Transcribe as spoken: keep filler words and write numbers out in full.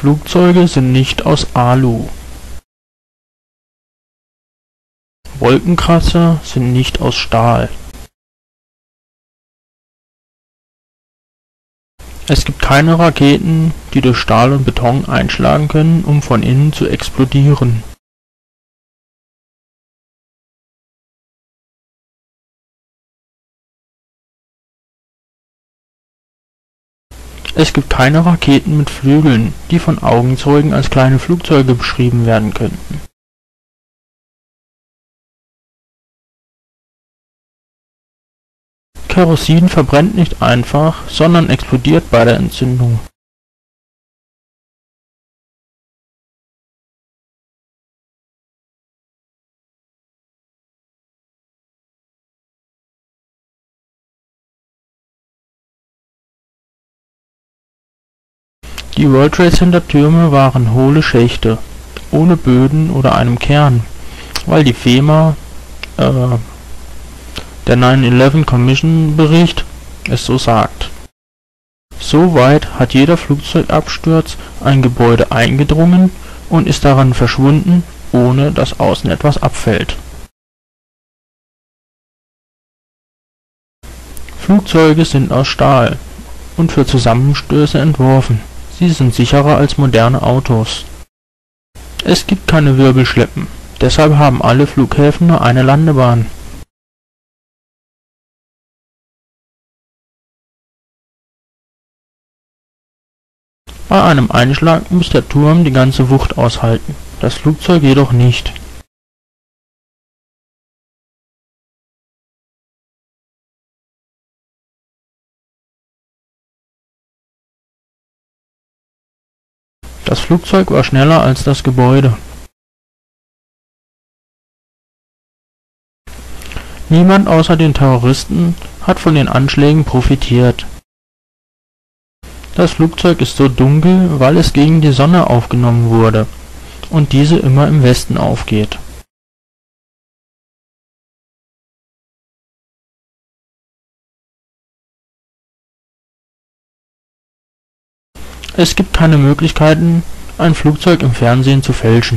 Flugzeuge sind nicht aus Alu. Wolkenkratzer sind nicht aus Stahl. Es gibt keine Raketen, die durch Stahl und Beton einschlagen können, um von innen zu explodieren. Es gibt keine Raketen mit Flügeln, die von Augenzeugen als kleine Flugzeuge beschrieben werden könnten. Kerosin verbrennt nicht einfach, sondern explodiert bei der Entzündung. Die World Trade Center Türme waren hohle Schächte, ohne Böden oder einem Kern, weil die FEMA, äh, der nine eleven Commission Bericht, es so sagt. Soweit hat jeder Flugzeugabsturz ein Gebäude eingedrungen und ist daran verschwunden, ohne dass außen etwas abfällt. Flugzeuge sind aus Stahl und für Zusammenstöße entworfen. Sie sind sicherer als moderne Autos. Es gibt keine Wirbelschleppen, deshalb haben alle Flughäfen nur eine Landebahn. Bei einem Einschlag muss der Turm die ganze Wucht aushalten, das Flugzeug jedoch nicht. Das Flugzeug war schneller als das Gebäude. Niemand außer den Terroristen hat von den Anschlägen profitiert. Das Flugzeug ist so dunkel, weil es gegen die Sonne aufgenommen wurde und diese immer im Westen aufgeht. Es gibt keine Möglichkeiten, ein Flugzeug im Fernsehen zu fälschen.